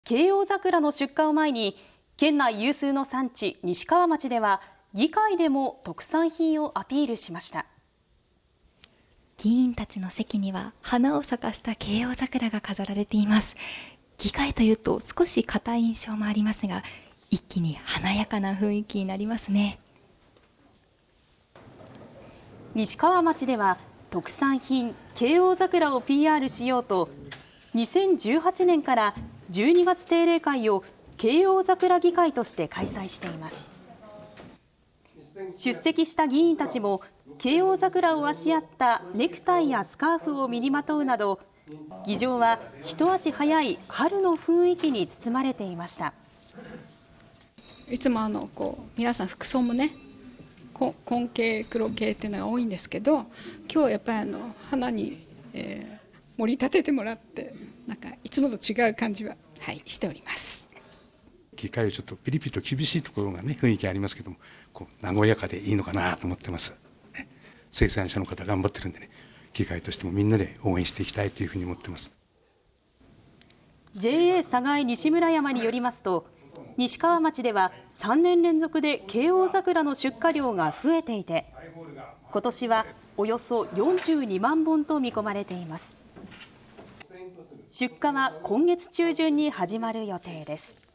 慶応桜の出荷を前に、県内有数の産地西川町では議会でも特産品をアピールしました。 議員たちの席には花を咲かせた慶応桜が飾られています。議会というと少し硬い印象もありますが、一気に華やかな雰囲気になりますね。 西川町では特産品慶応桜を PR しようと、2018年から12月定例会を慶応桜議会として開催しています。出席した議員たちも慶応桜をあしらったネクタイやスカーフを身にまとうなど、議場は一足早い春の雰囲気に包まれていました。 いつも皆さん服装もね、紺系黒系っていうのが多いんですけど、今日はやっぱり花に、盛り立ててもらって、なんかいつもと違う感じは、しております。 議会はちょっとピリピリと厳しいところがね、雰囲気ありますけども、和やかでいいのかなと思ってます。生産者の方頑張ってるんでね、議会としてもみんなで応援していきたいというふうに思ってます。 JA 寒河江西村山によりますと、西川町では3年連続で慶応桜の出荷量が増えていて、今年はおよそ42万本と見込まれています。出荷は今月中旬に始まる予定です。